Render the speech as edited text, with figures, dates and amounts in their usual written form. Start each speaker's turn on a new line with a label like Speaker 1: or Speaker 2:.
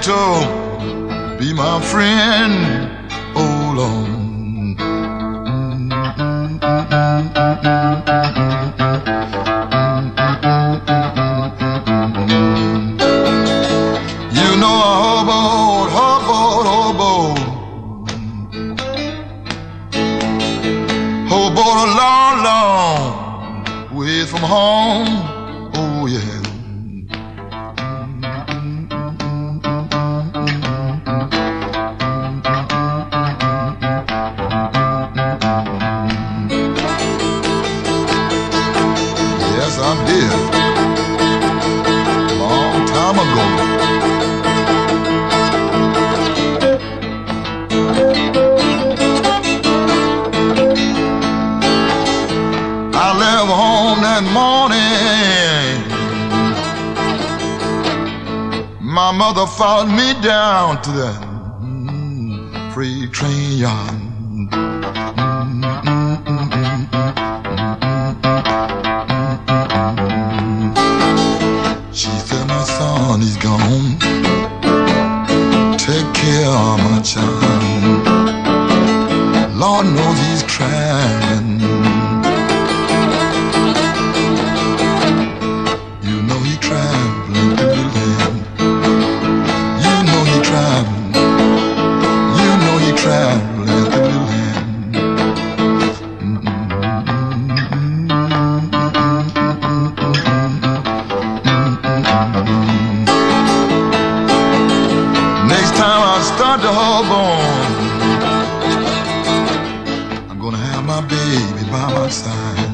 Speaker 1: to be my friend. Oh Lord. You know a hoboed a long, long way from home. Oh yeah. Yes, I did. Long time ago. I left home that morning. My mother followed me down to that freight train yard. She said, my son, he's gone. Take care of my child. Lord knows he's traveling. You know he traveling through the land. You know he traveling. You know he traveling through the land. Next time I start to hobo, I'm gonna have my baby by my side.